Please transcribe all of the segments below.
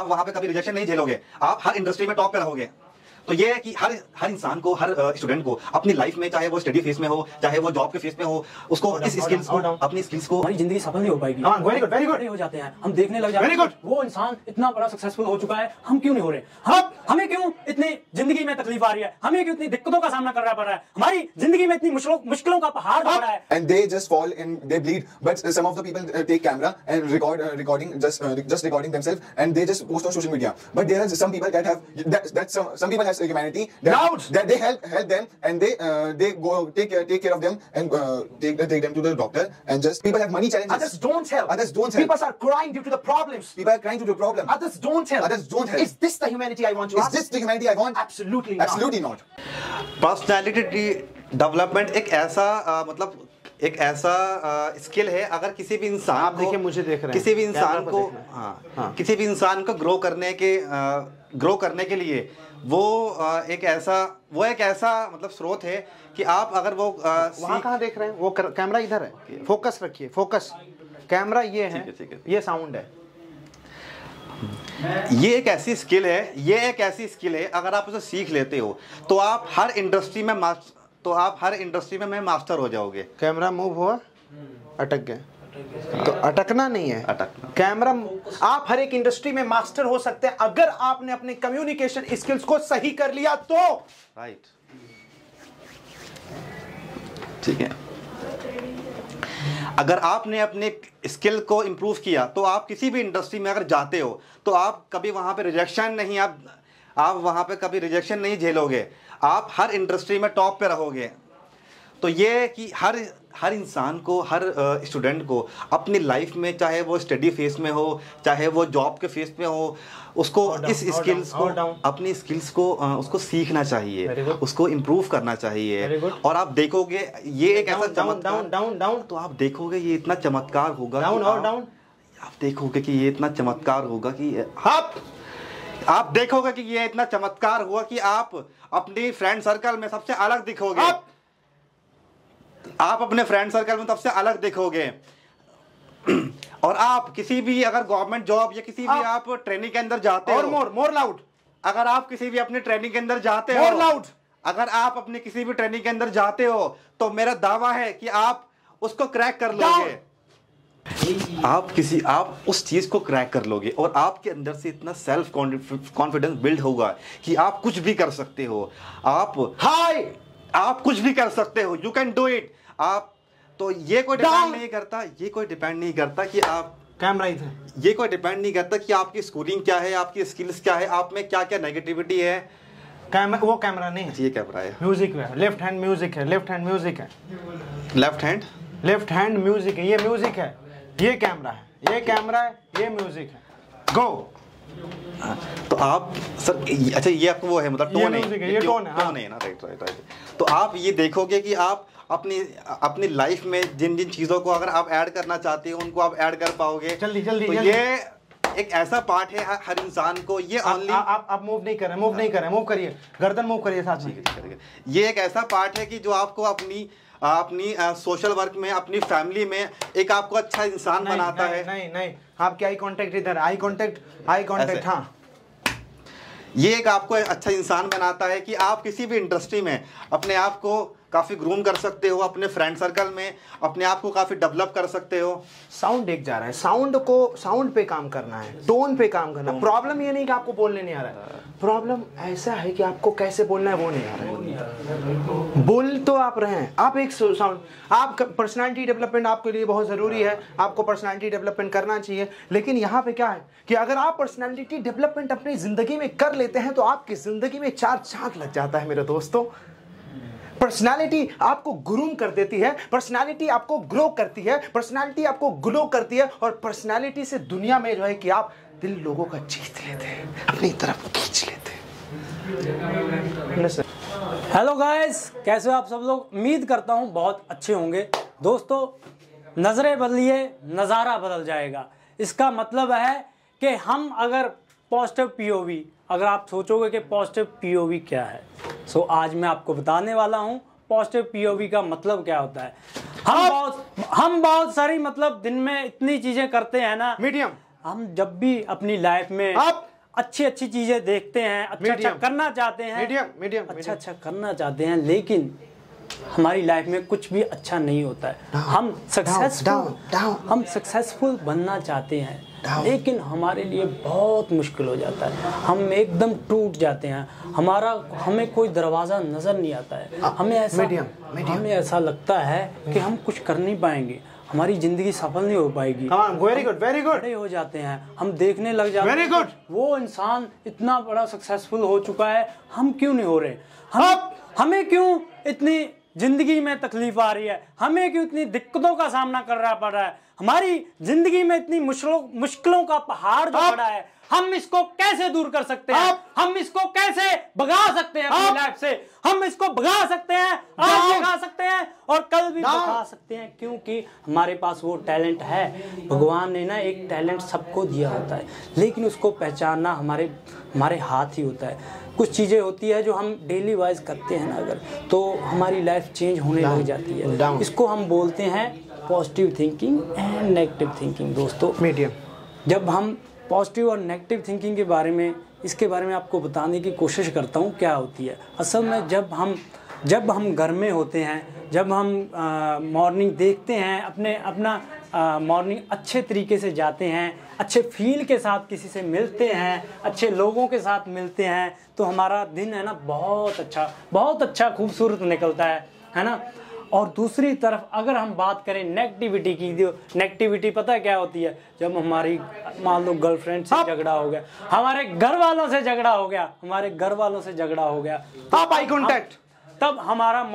आप वहां पे कभी रिजेक्शन नहीं झेलोगे, आप हर इंडस्ट्री में टॉप पे रहोगे। तो ये है कि हर इंसान को, हर स्टूडेंट को अपनी लाइफ में, चाहे वो स्टडी फेस में हो, चाहे वो जॉब के फेस में हो, उसको इस स्किल्स को, अपनी स्किल्स को, हमारी जिंदगी सफल नहीं हो पाएगी। वेरी गुड, वेरी गुड हो जाते हैं, हम देखने लग जाते हैं वो इंसान इतना बड़ा सक्सेसफुल हो चुका है, हम क्यों नहीं हो रहे? हमें क्यों इतनी जिंदगी में तकलीफ आ रही है? हमें क्यों इतनी दिक्कतों का सामना करना पड़ रहा है? हमारी जिंदगी में इतनी मुश्किलों का पहाड़ बढ़ रहा है। And they just fall and they bleed. But some of the people take camera and recording just recording themselves, and they just post on social media. But there are some people that have some people have humanity that they help them, and they go take care of them and take them to the doctor, and just people have money challenges. Others don't help. People are crying due to the problems. People are crying due to the problem. Others don't help. Is this the humanity I want to Is ask? this the humanity I want? Absolutely not. Absolutely not. Personality development एक ऐसा skill है। अगर किसी भी इंसान आप देखिए, मुझे देख रहे हैं, किसी भी इंसान को किसी भी इंसान को ग्रो करने के लिए वो एक ऐसा मतलब स्रोत है कि आप अगर वो वहाँ कहाँ देख रहे हैं? वो कैमरा इधर है, फोकस रखिए, फोकस कैमरा ये है, ये साउंड है। ये एक ऐसी स्किल है, अगर आप उसे सीख लेते हो तो आप हर इंडस्ट्री में मास्टर हो जाओगे। कैमरा मूव हुआ, अटक गए, तो अटकना नहीं है, कैमरा। आप हर एक इंडस्ट्री में मास्टर हो सकते हैं अगर आपने अपने कम्युनिकेशन स्किल्स को सही कर लिया तो। राइट, ठीक है। अगर आपने अपने स्किल को इंप्रूव किया तो आप किसी भी इंडस्ट्री में अगर जाते हो तो आप कभी वहां पे रिजेक्शन नहीं झेलोगे, आप हर इंडस्ट्री में टॉप पे रहोगे। तो ये कि हर इंसान को, हर स्टूडेंट को अपनी लाइफ में, चाहे वो स्टडी फेस में हो, चाहे वो जॉब के फेस में हो, उसको अपनी स्किल्स को उसको सीखना चाहिए, उसको इम्प्रूव करना चाहिए। और आप देखोगे ये एक ऐसा तो आप देखोगे ये इतना चमत्कार होगा आप देखोगे कि ये इतना चमत्कार होगा कि आप अपनी फ्रेंड सर्कल में सबसे अलग दिखोगे। आप अपने फ्रेंड सर्कल में सबसे अलग दिखोगे। और आप किसी भी अगर गवर्नमेंट जॉब या किसी भी आप ट्रेनिंग के अंदर जाते हो, मोर लाउड, अगर आप किसी भी अपनी ट्रेनिंग के अंदर जाते हो, अगर आप अपनी किसी भी ट्रेनिंग के अंदर जाते हो तो मेरा दावा है कि आप उसको क्रैक कर लोगे। आप उस चीज को क्रैक कर लोगे और आपके अंदर से इतना सेल्फ कॉन्फिडेंस बिल्ड होगा कि आप कुछ भी कर सकते हो। आप कुछ भी कर सकते हो, यू कैन डू इट। तो ये कोई डिपेंड नहीं करता कि आप कैमरा इधर, ये कोई डिपेंड नहीं करता कि आपकी स्कोरिंग क्या है, आपकी स्किल्स क्या है, आप में क्या क्या नेगेटिविटी है। वो कैमरा नहीं है, ये कैमरा है, म्यूजिक है, लेफ्ट हैंड म्यूजिक है, लेफ्ट हैंड म्यूजिक है, ये म्यूजिक है, ये कैमरा है, ये कैमरा है, ये म्यूजिक है। गो। तो आप सर, अच्छा ये आपको वो है मतलब टोन है, ये टोन है ना। राइट। तो आप ये देखोगे कि आप अपनी लाइफ में जिन जिन चीजों को अगर आप ऐड करना चाहते हो उनको आप ऐड कर पाओगे जल्दी। तो ये एक ऐसा पार्ट है हर इंसान को। ये ओनली आप मूव नहीं कर रहे, मूव करिए, गर्दन मूव करिए साथ में। ये एक ऐसा पार्ट है कि जो आपको अपनी सोशल वर्क में, अपनी फैमिली में एक आपको अच्छा इंसान बनाता है। नहीं, आपके आई कांटेक्ट इधर, आई कांटेक्ट। हाँ, ये एक आपको अच्छा इंसान बनाता है कि आप किसी भी इंडस्ट्री में अपने आप को काफी ग्रूम कर सकते हो, अपने फ्रेंड सर्कल में अपने आप को काफी डेवलप कर सकते हो। साउंड एक जा रहा है, साउंड पे काम करना है, टोन पे काम करना। प्रॉब्लम ये नहीं कि आपको बोलने नहीं आ रहा है, प्रॉब्लम ऐसा है कि आपको कैसे बोलना है वो नहीं आ रहा है। बोल तो आप रहे हैं, आप एक साउंड, आप पर्सनालिटी डेवलपमेंट आपके लिए बहुत जरूरी है, आपको पर्सनालिटी डेवलपमेंट करना चाहिए। लेकिन यहाँ पे क्या है कि अगर आप पर्सनालिटी डेवलपमेंट अपनी जिंदगी में कर लेते हैं तो आपकी जिंदगी में 4 चांद लग जाता है मेरे दोस्तों। पर्सनालिटी आपको ग्रूम कर देती है, पर्सनालिटी आपको ग्रो करती है, पर्सनालिटी आपको ग्लो करती है, और पर्सनालिटी से दुनिया में जो है कि आप दिल लोगों का जीत लेते हैं, अपनी तरफ खींच लेते हैं। हेलो गाइस, कैसे हो आप सब लोग? उम्मीद करता हूँ बहुत अच्छे होंगे। दोस्तों, नजरें बदलिए, नज़ारा बदल जाएगा। इसका मतलब है कि हम अगर पॉजिटिव पीओवी, अगर आप सोचोगे कि पॉजिटिव पीओवी क्या है, सो आज मैं आपको बताने वाला हूं पॉजिटिव पीओवी का मतलब क्या होता है। हम बहुत सारी मतलब दिन में इतनी चीजें करते हैं ना, मीडियम। हम जब भी अपनी लाइफ में अच्छी अच्छी चीजें देखते हैं, अच्छा अच्छा Medium. करना चाहते हैं, मीडियम अच्छा अच्छा करना चाहते हैं, लेकिन हमारी लाइफ में कुछ भी अच्छा नहीं होता है। हम सक्सेसफुल बनना चाहते हैं, लेकिन हमारे लिए बहुत मुश्किल हो जाता है। हम एकदम टूट जाते हैं, हमें कोई दरवाज़ा नज़र नहीं आता है। हमें ऐसा लगता है कि हम कुछ कर नहीं पाएंगे, हमारी ज़िंदगी सफल नहीं हो पाएगी। वेरी गुड बड़े हो जाते हैं, हम देखने लग जाते हैं Very good. वो इंसान इतना बड़ा सक्सेसफुल हो चुका है, हम क्यों नहीं हो रहे? हमें क्यों इतनी जिंदगी में तकलीफ आ रही है? हमें क्यों इतनी दिक्कतों का सामना करना पड़ रहा है? हमारी जिंदगी में इतनी मुश्किलों का पहाड़ जो पड़ा है, हम इसको कैसे दूर कर सकते हैं? हम इसको कैसे भगा सकते हैं अपनी लाइफ से? हम इसको भगा सकते हैं, आज भगा सकते हैं और कल भी भगा सकते हैं, क्योंकि हमारे पास वो टैलेंट है। भगवान ने ना एक टैलेंट सबको दिया होता है, लेकिन उसको पहचानना हमारे हाथ ही होता है। कुछ चीज़ें होती है जो हम डेली वाइज करते हैं ना अगर, तो हमारी लाइफ चेंज होने लग जाती है। इसको हम बोलते हैं positive thinking and negative thinking. दोस्तों, मीडियम, जब हम पॉजिटिव और नेगेटिव थिंकिंग के बारे में आपको बताने की कोशिश करता हूँ क्या होती है। असल में जब हम घर में होते हैं, जब हम मॉर्निंग देखते हैं, अपना मॉर्निंग अच्छे तरीके से जाते हैं, अच्छे फील के साथ किसी से मिलते हैं, अच्छे लोगों के साथ मिलते हैं, तो हमारा दिन है ना बहुत अच्छा खूबसूरत निकलता है ना। और दूसरी तरफ अगर हम बात करें नेगेटिविटी की, जो नेगेटिविटी पता है क्या होती है? जब हमारी मान लो गर्लफ्रेंड से झगड़ा हो गया, हमारे घर वालों से झगड़ा हो गया, आई कॉन्टैक्ट, तब हमारा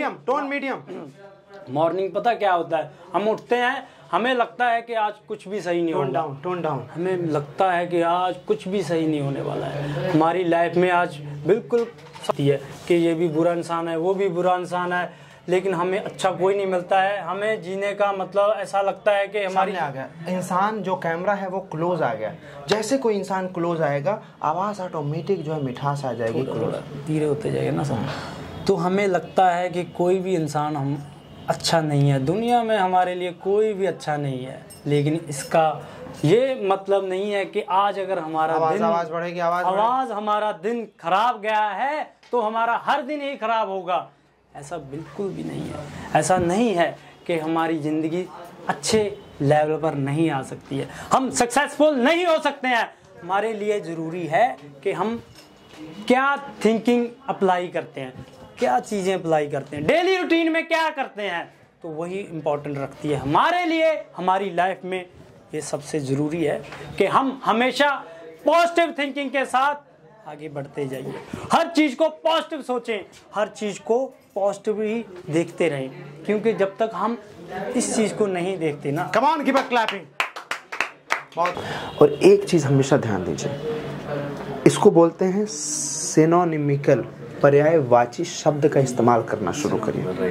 मॉर्निंग पता क्या होता है? हम उठते हैं, हमें लगता है कि आज कुछ भी सही नहीं होगा, टोन डाउन, हमें लगता है कि आज कुछ भी सही नहीं होने वाला है। हमारी लाइफ में आज बिल्कुल सही है कि ये भी बुरा इंसान है, वो भी बुरा इंसान है, लेकिन हमें अच्छा कोई नहीं मिलता है। हमें जीने का मतलब ऐसा लगता है कि हमारी आ गया इंसान, जो कैमरा है वो क्लोज आ गया। जैसे कोई इंसान क्लोज आएगा, आवाज ऑटोमेटिक जो है मिठास आ जाएगी, धीरे होते जाएगा ना सब। तो हमें लगता है कि कोई भी इंसान हम अच्छा नहीं है, दुनिया में हमारे लिए कोई भी अच्छा नहीं है। लेकिन इसका ये मतलब नहीं है कि आज अगर हमारा आवाज बढ़ेगी, आवाज हमारा दिन खराब गया है तो हमारा हर दिन ही खराब होगा। ऐसा बिल्कुल भी नहीं है। ऐसा नहीं है कि हमारी ज़िंदगी अच्छे लेवल पर नहीं आ सकती है, हम सक्सेसफुल नहीं हो सकते हैं। हमारे लिए ज़रूरी है कि हम क्या थिंकिंग अप्लाई करते हैं, क्या चीज़ें अप्लाई करते हैं, डेली रूटीन में क्या करते हैं, तो वही इम्पोर्टेंट रखती है हमारे लिए। हमारी लाइफ में ये सबसे ज़रूरी है कि हम हमेशा पॉजिटिव थिंकिंग के साथ आगे बढ़ते जाइए। हर चीज़ को पॉजिटिव सोचें, हर चीज़ को पॉजिटिव ही देखते रहें, क्योंकि जब तक हम इस चीज़ को नहीं देखते ना, come on, keep a clapping. और एक चीज़ हमेशा ध्यान दीजिए, इसको बोलते हैं सिनोनिमिकल, पर्यायवाची शब्द का इस्तेमाल करना शुरू करिए।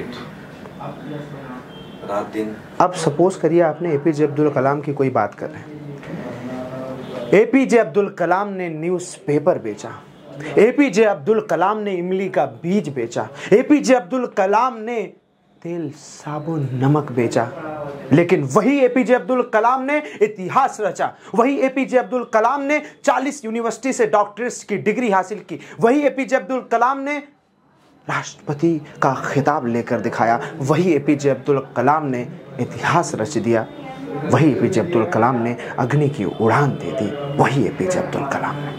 रात दिन, अब सपोज करिए आपने एपीजे अब्दुल कलाम की कोई बात कर रहे हैं। एपीजे अब्दुल कलाम ने न्यूज़पेपर बेचा, एपीजे अब्दुल कलाम ने इमली का बीज बेचा, एपीजे अब्दुल कलाम ने तेल, साबुन, नमक बेचा। लेकिन वही एपीजे अब्दुल कलाम ने इतिहास रचा, वही एपीजे अब्दुल कलाम ने 40 यूनिवर्सिटी से डॉक्टरेट की डिग्री हासिल की, वही एपीजे अब्दुल कलाम ने राष्ट्रपति का खिताब लेकर दिखाया, वही एपीजे अब्दुल कलाम ने इतिहास रच दिया, वही एपीजे अब्दुल कलाम ने अग्नि की उड़ान दे दी, वही एपीजे अब्दुल कलाम ने।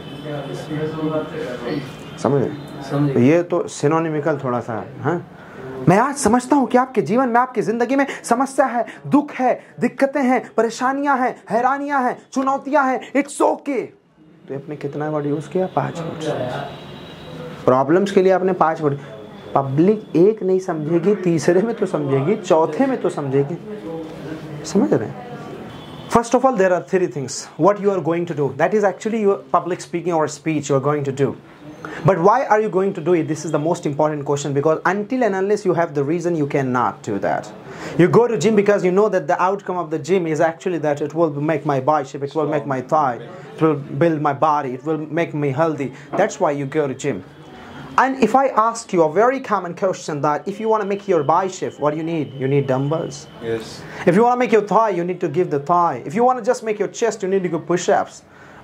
समझ रहे? ये तो सिनोनिमिकल थोड़ा सा है। मैं आज समझता हूं कि आपके जीवन में, आपकी जिंदगी में समस्या है, दुख है, दिक्कतें हैं, परेशानियां हैं, हैरानियां हैं, चुनौतियां हैं, इट्स ओके। तो आपने कितना वर्ड यूज किया? 5 वर्ड। प्रॉब्लम्स के लिए आपने 5 वर्ड। पब्लिक एक नहीं समझेगी, तीसरे में तो समझेगी, चौथे में तो समझेगी। समझ रहे हैं? First of all, there are 3 things what you are going to do. That is actually your public speaking or speech you are going to do. But why are you going to do it? This is the most important question, because until and unless you have the reason, you cannot do that. You go to gym because you know that the outcome of the gym is actually that it will make my bicep, it will make my thigh, it will build my body, it will make me healthy. That's why you go to gym. And if I ask you a very common question that if you want to make your bicep, what do you need? You need dumbbells. yes, If you want to make your thigh, you need to give the thigh. If you want to just make your chest, you need to do push-ups.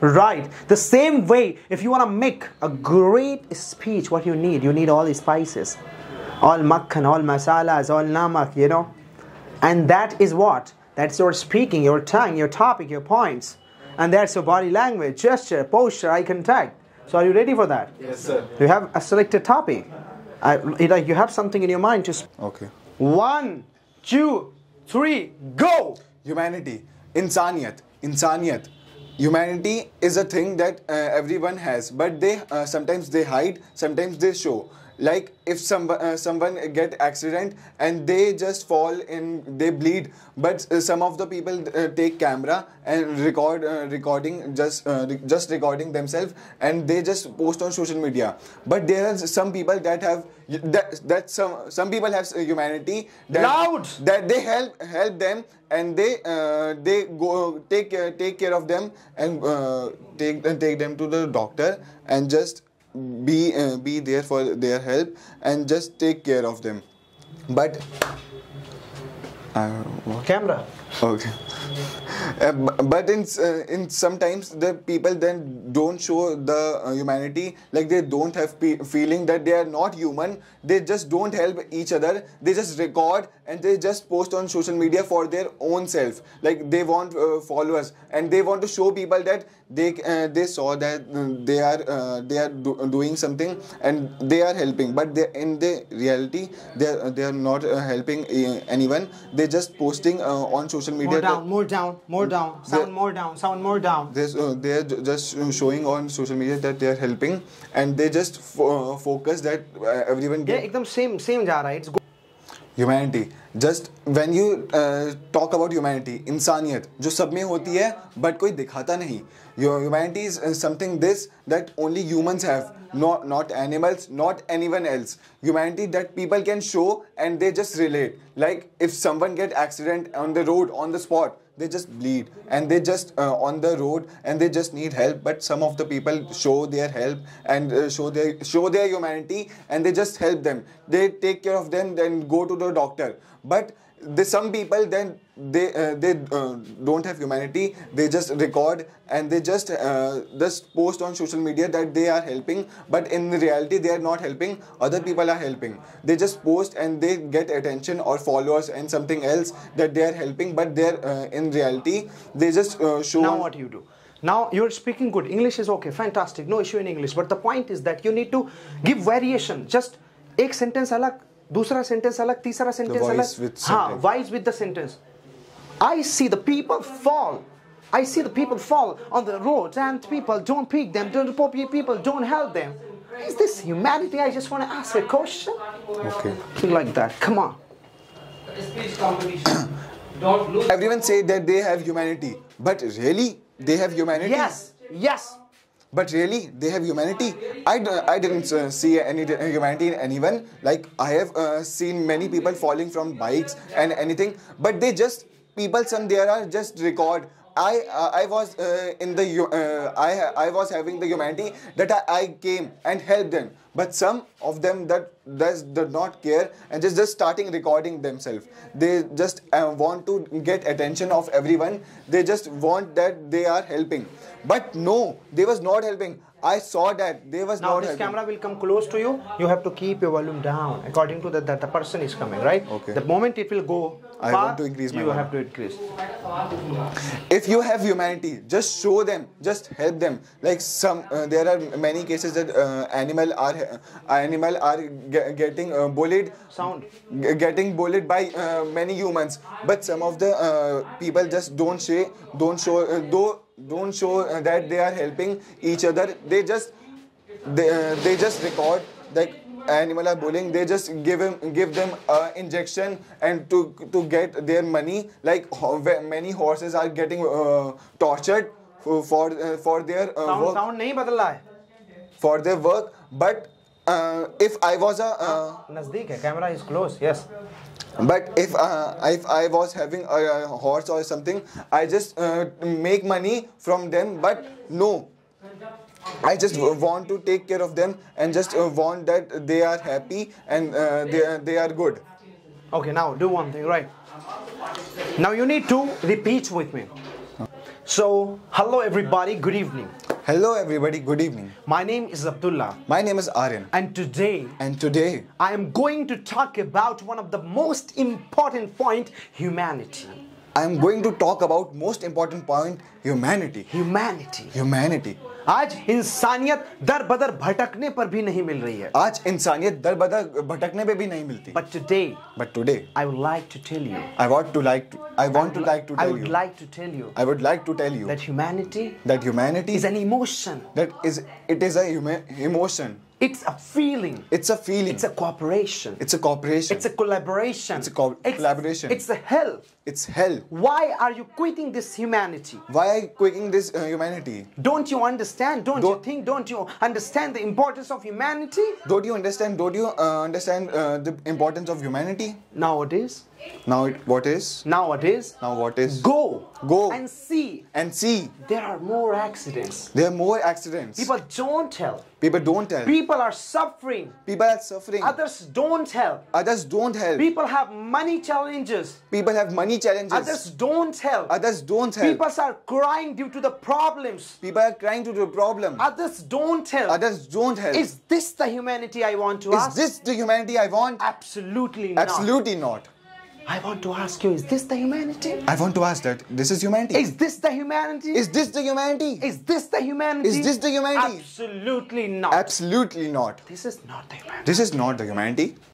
Right. The same way, if you want to make a great speech, what you need all the spices. All makhan, all masalas, all namak, you know. And that is what? That's your speaking, your tongue, your topic, your points. And that's your body language, gesture, posture, eye contact. So are you ready for that? Yes, sir. You have a selected topic. Like you have something in your mind. Just Okay. 1, 2, 3, go! Humanity, insaniyat. Humanity is a thing that everyone has, but they sometimes they hide, sometimes they show. Like if someone get accident and they just fall in, they bleed, but some of the people take camera and recording just recording themselves, and they just post on social media. But there are some people that have some people have humanity that they help them, and they go take care of them, and take them to the doctor, and just be there for their help, and just take care of them. But what? Camera. Okay. But in sometimes the people then don't show the humanity, like they don't have feeling that they are not human. They just don't help each other. They just record and they just post on social media for their own self. Like they want followers, and they want to show people that they saw that they are doing something and they are helping. But in the reality they are not helping anyone. They just posting on social media. More down. Sound more down. They are just showing on social media that they are helping, and they just focus that everyone Yeah, एकदम same जा रहा है. It's good. Humanity. Just when you talk about humanity, इंसानियत जो सब में होती है but कोई दिखाता नहीं. Your humanity is something this that only humans have, not animals, not anyone else. Humanity that people can show and they just relate. Like if someone get accident on the road, on the spot, they just bleed, and they just on the road, and they just need help. But some of the people show their help and show their humanity, and they just help them. They take care of them, then go to the doctor. But some people then they don't have humanity. They just record and they just post on social media that they are helping, but in reality they are not helping. Other people are helping. They just post and they get attention or followers and something else that they are helping, but they're in reality they just show. Now what you do? Now you're speaking good. English is okay, fantastic, no issue in English. But the point is that you need to give variation. Just एक sentence अलग, दूसरा sentence अलग, तीसरा sentence अलग. हाँ, voice with the sentence. I see the people fall. I see the people fall on the roads, and people don't pick them. People don't help them. Is this humanity? I just want to ask a question. Okay. Like that. Come on. Everyone say that they have humanity, but really they have humanity? Yes. But really, they have humanity? I didn't see any humanity in anyone. Like, I have seen many people falling from bikes and anything. But they just, people, some there are just record. I was I was having the humanity that I came and helped them. But some of them that did not care and just starting recording themselves. They just want to get attention of everyone. They just want that they are helping. But no, they was not helping. I saw that they was now not this helping. camera will come close to you. You have to keep your volume down according to that the person is coming, right? Okay. The moment it will go I far, want to increase my you volume. have to increase. If you have humanity, just show them, just help them. Like some, there are many cases that animal are getting bullied. Sound. Getting bullied by many humans, but some of the people just don't show that they are helping each other. They just record like animal are bullying. They just give them injection and to get their money. Like many horses are getting tortured for their work. Sound नहीं बदल रहा है. For their work. But if I was a नजदीक है. Camera is close. Yes. but if I was having a horse or something, I just make money from them. But no, I just want to take care of them and just want that they are happy and they are good. Okay, now do one thing, right? Now you need to repeat with me. So, hello everybody, good evening. Hello everybody, good evening. My name is Abdullah. My name is Aryan. And today, I I am going to talk about one of the most important point, humanity. am going to talk about most important point, humanity. Humanity. Humanity. आज इंसानियत दर बदर भटकने पर भी नहीं मिल रही है. आज इंसानियत दर बदर भटकने पे भी नहीं मिलती. But today, I would like to tell you. I would like to tell you That humanity is an emotion. It is a emotion. It's a feeling. It's a feeling. It's a cooperation. It's a cooperation. It's a collaboration. It's a collaboration. It's a hell. It's hell. Why are you quitting this humanity? Why are you quitting this humanity? Don't you understand? Don't you understand the importance of humanity? Don't you understand the importance of humanity? Nowadays, What is? go and see. There are more accidents. There are more accidents. People don't help. People are suffering. Others don't help. People have money challenges. Others don't help. People are crying due to the problems. People are crying due to the problem. Others don't help. Is this the humanity I want to ask? Is this the humanity I want? Absolutely not. Absolutely not. I want to ask you, is this the humanity? I want to ask that. This is humanity. Is this the humanity? Is this the humanity? Is this the humanity? Is this the humanity? Absolutely not. Absolutely not. This is not the humanity. This is not the humanity.